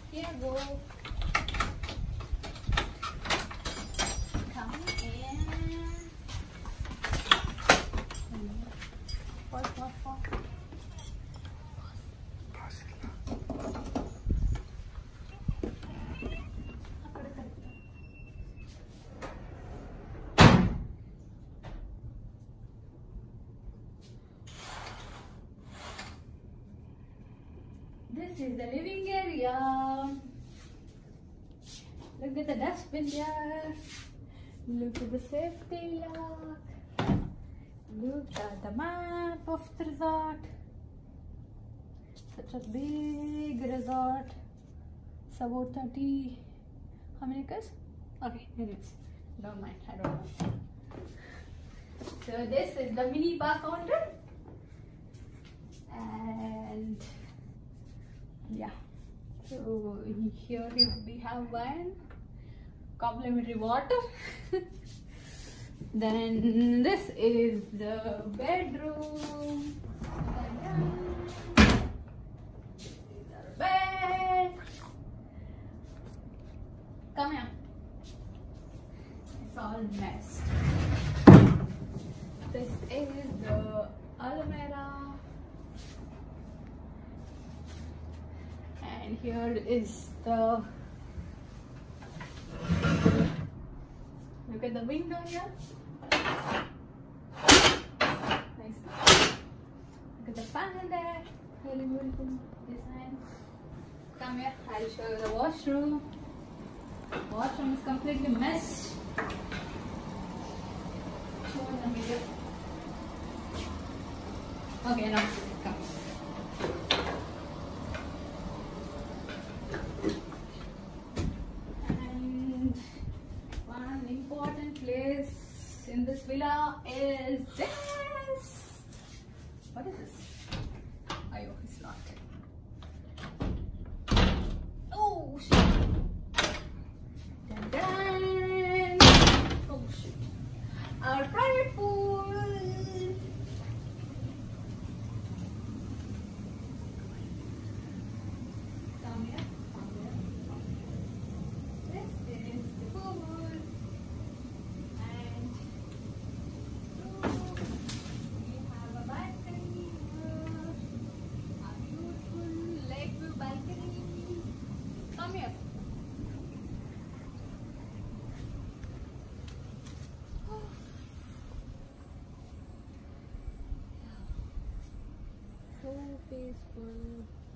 Here go. Come in. What? This is the living area. Look at the dustbin here. Look at the safety lock. Look at the map of the resort. Such a big resort. It's about 30. How many acres? Okay, anyways, don't mind. I don't know. So this is the mini bar counter. And yeah, so here we have wine, complimentary water. Then this is the bedroom. This is our bed. Come here. It's all messed. This is the almirah. And here is the, look at the window here. Nice. Look at the panel there. Really beautiful design. Come here, I'll show you the washroom. Washroom is completely messed. Show in the video. Okay, now come. In this villa is this. What is this? Oh, it's locked. Oh shit! Dun, dun. Oh shit! Our private pool. Come here. This is the pool. So peaceful.